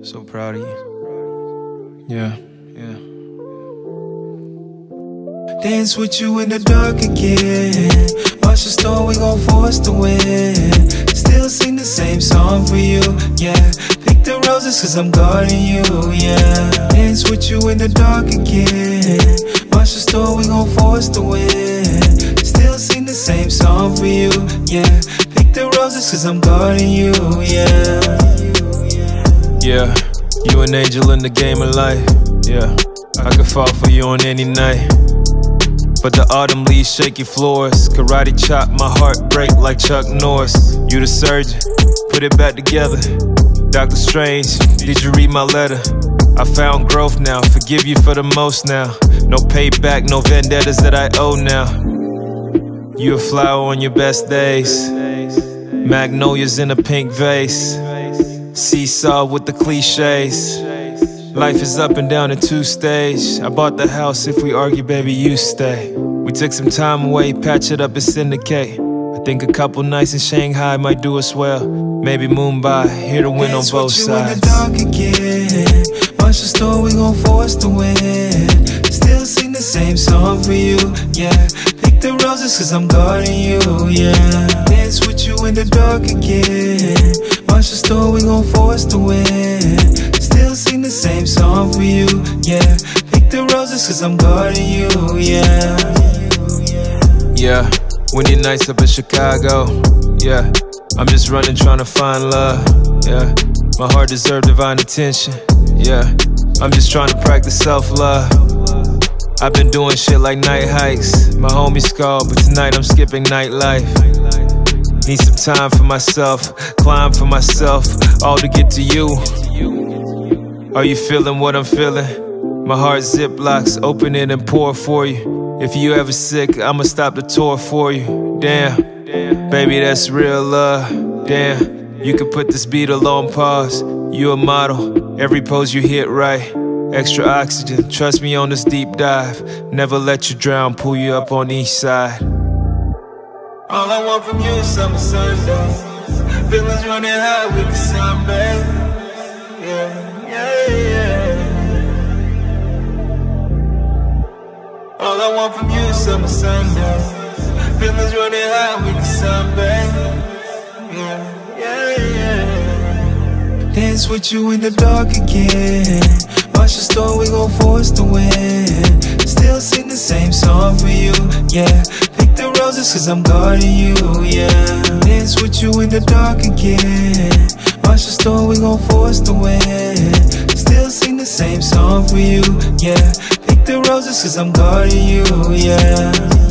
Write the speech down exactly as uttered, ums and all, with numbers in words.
So proud of you. Yeah, yeah. Dance with you in the dark again. Watch the storm, we gon' force the wind. Still sing the same song for you, yeah. Pick the roses cause I'm guarding you, yeah. Dance with you in the dark again. Watch the storm, we gon' force the wind. Still sing the same song for you, yeah. Pick the roses cause I'm guarding you, yeah. Yeah, you an angel in the game of life, yeah. I could fall for you on any night. But the autumn leaves shaky floors. Karate chop, my heart break like Chuck Norris. You the surgeon, put it back together. Doctor Strange, did you read my letter? I found growth now, forgive you for the most now. No payback, no vendettas that I owe now. You a flower on your best days. Magnolias in a pink vase. Seesaw with the cliches. Life is up and down in two stage. I bought the house, if we argue, baby, you stay. We took some time away, patch it up and syndicate. I think a couple nights in Shanghai might do us well. Maybe Mumbai, here to win on both sides. Dance with you in the dark again. Watch the storm, we gon' force the wind. Still sing the same song for you, yeah. Pick the roses cause I'm guarding you, yeah. Dance with you in the dark again. Watch the storm, we gon' force the wind. Still sing the same song for you, yeah. Pick the roses cause I'm guarding you, yeah. Yeah, windy nights up in Chicago, yeah. I'm just running trying to find love, yeah. My heart deserves divine attention, yeah. I'm just trying to practice self-love. I've been doing shit like night hikes. My homies called, but tonight I'm skipping nightlife. Need some time for myself, climb for myself, all to get to you. Are you feeling what I'm feeling? My heart ziplocs, open it and pour for you. If you ever sick, I'ma stop the tour for you. Damn, baby, that's real love. Damn, you could put this beat on pause. You a model, every pose you hit right. Extra oxygen, trust me on this deep dive. Never let you drown, pull you up on each side. All I want from you is summer sundays. Feelings running high, we can sunbathe. Yeah, yeah, yeah. All I want from you is summer sundays. Feelings running high, we can sunbathe. Yeah, yeah, yeah. Dance with you in the dark again. Watch the storm, we gon' force the wind. Still sing the same song for you, yeah. Pick the roses cause I'm guarding you, yeah. Dance with you in the dark again. Watch the storm, we gon' force the wind. Still sing the same song for you, yeah. Pick the roses cause I'm guarding you, yeah.